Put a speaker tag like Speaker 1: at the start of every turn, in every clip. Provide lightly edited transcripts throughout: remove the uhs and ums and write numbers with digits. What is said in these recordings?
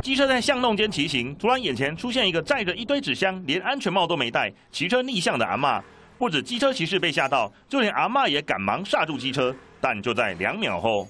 Speaker 1: 机车在巷弄间骑行，突然眼前出现一个载着一堆纸箱、连安全帽都没戴、骑车逆向的阿嬷。不止机车骑士被吓到，就连阿嬷也赶忙刹住机车，但就在2秒后，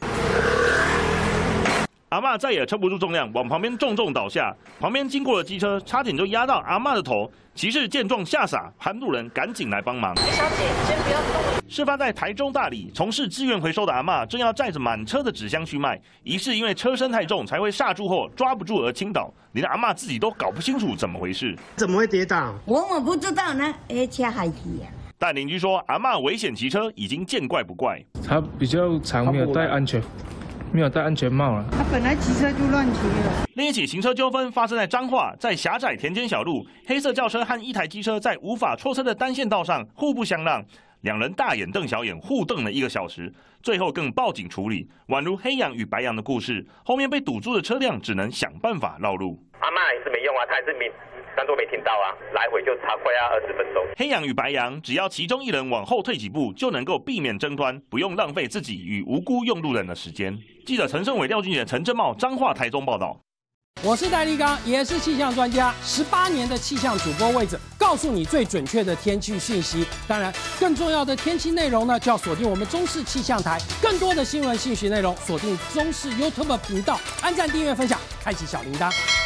Speaker 1: 阿嬷再也撑不住重量，往旁边重重倒下。旁边经过的机车差点就压到阿嬷的头。骑士见状吓傻，喊路人赶紧来帮忙。
Speaker 2: 小姐，先不要动。
Speaker 1: 事发在台中大里，从事资源回收的阿嬷正要载着满车的纸箱去卖，疑似因为车身太重才会刹住后抓不住而倾倒，连阿嬷自己都搞不清楚怎么回事。
Speaker 3: 怎么会跌倒？
Speaker 4: 我不知道呢，车还去啊。
Speaker 1: 但邻居说，阿嬷危险骑车已经见怪不怪。
Speaker 5: 他比较常没有戴安全帽了。
Speaker 6: 他本来骑车就乱骑了。
Speaker 1: 另一起行车纠纷发生在彰化，在狭窄田间小路，黑色轿车和一台机车在无法错车的单线道上互不相让，两人大眼瞪小眼，互瞪了1个小时，最后更报警处理，宛如黑羊与白羊的故事。后面被堵住的车辆只能想办法绕路。
Speaker 7: 阿嬷也是没用啊，她也是当作没听到啊，来回就差快要20分钟。
Speaker 1: 黑羊与白羊，只要其中一人往后退几步，就能够避免争端，不用浪费自己与无辜用路人的时间。记者陈胜伟、廖俊杰、陈正茂，彰化、台中报道。
Speaker 8: 我是戴立刚，也是气象专家，18年的气象主播位置，告诉你最准确的天气讯息。当然，更重要的天气内容呢，就要锁定我们中视气象台。更多的新闻信息内容，锁定中视 YouTube 频道，按赞、订阅、分享，开启小铃铛。